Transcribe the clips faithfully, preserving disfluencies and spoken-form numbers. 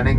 running.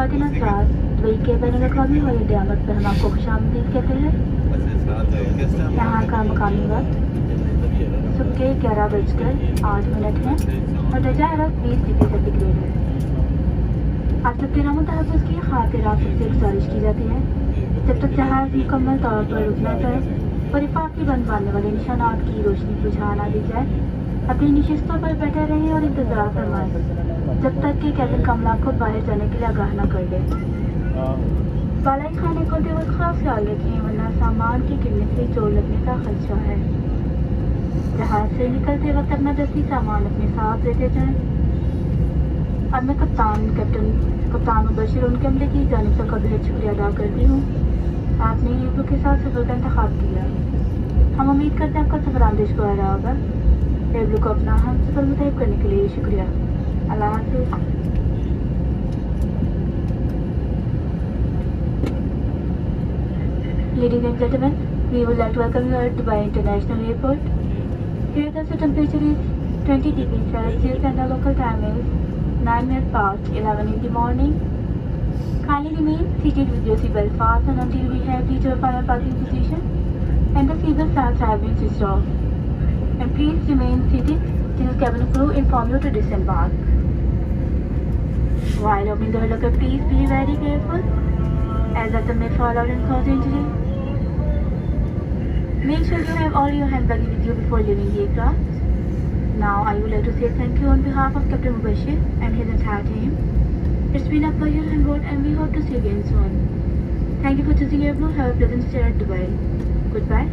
ख़वातीन हज़रात, Dubai के बैनुल अक़वामी हवाई अड्डे अहमद पर हम आपको खुशामदीद कहते हैं। यहाँ का मकामी वक्त सुबह के ग्यारह बजकर आठ मिनट है और दर्जा हरारत बीस डिग्री सेंटीग्रेड है। आप सबके नामों तहफ़्फ़ुज़ की खातिर आप सबसे गुजारिश की जाती है जब तक जहाज़ मुकम्मल तौर पर रुक न जाए और हिफाज़ती बंद मारने वाले निशानात की रोशनी बुझा ना दी जाए, अपनी नशिस्तों पर बैठे रहें और इंतज़ार फरमाएं जब तक कि कैबिन कमरा को बाहर जाने के लिए आगाह न कर दे। बालाई खाने खोलते वक्त खास ख्याल रखें, वरना सामान के गिरने से चोट लगने का खदशा है। जहाज से निकलते वक्त अपना दस्ती सामान अपने साथ लेते जाएं। अब मैं कप्तान कैप्टन कप्तान मुबशिर उनके अमले की जानिब से कबील शुक्रिया अदा करती हूँ। आपने एब्लू के साथ सफ़र का इंतखाब किया। हम उम्मीद करते हैं आपका सफ़र आमदेश को आ रहा होगा। एब्लू को अपना हम सफ़र मुतहब करने के लिए शुक्रिया। अल्लाह हाफ़िज़। Ladies and gentlemen, we would like to welcome you at Dubai International Airport. Here the temperature is twenty degrees Celsius and the local time is nine minutes past eleven in the morning. Kindly remain seated with your seatbelt fastened until we have reached our final parking position and the seatbelt fans have been switched off. And please remain seated till cabin crew inform you to disembark. While opening the locker, please be very careful as the may fall out and cause injury. Make sure you have all your hand luggage with you before leaving the aircraft. Now I would like to say thank you on behalf of Captain Mubashir and his entire team. It's been a pleasure on board and we hope to see you again soon. Thank you for choosing AirBlue. Have a pleasant stay at Dubai. Goodbye.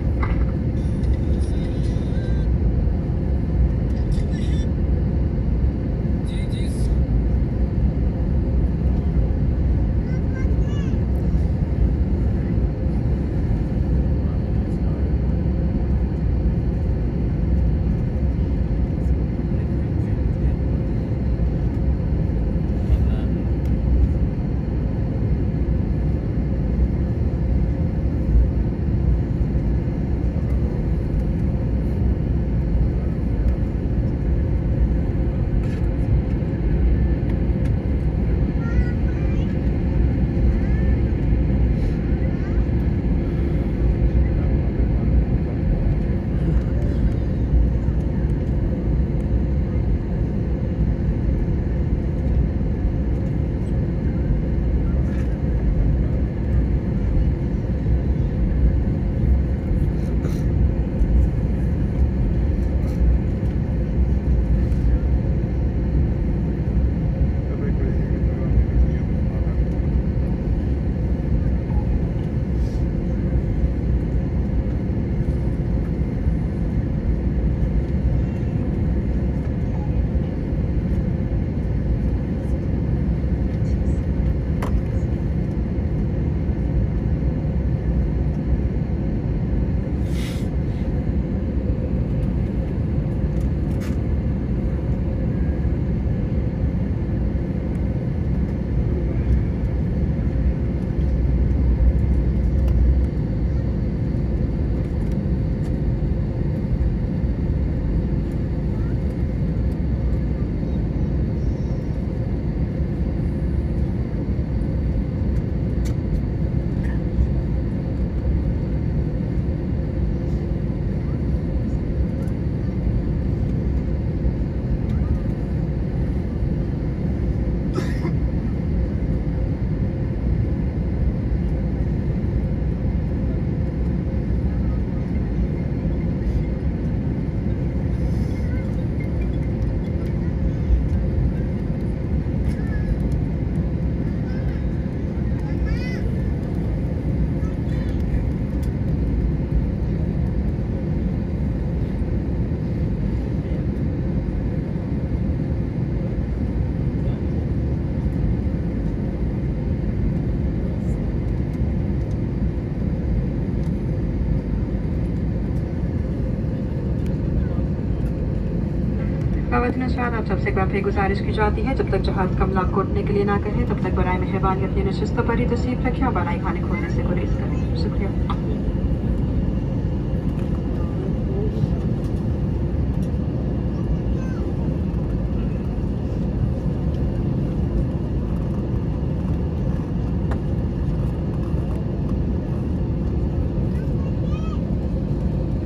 ख़वातीन हज़रात, आप सबसे एक बार फिर गुजारिश की जाती है, जब तक जहाज़ का मलाक कोटने के लिए ना कहे तब तक बराए मेहरबानी अपनी नशिस्तों पर ही तशरीफ़ रखें और बनाई खाने खोलने से गुरेज करें। शुक्रिया।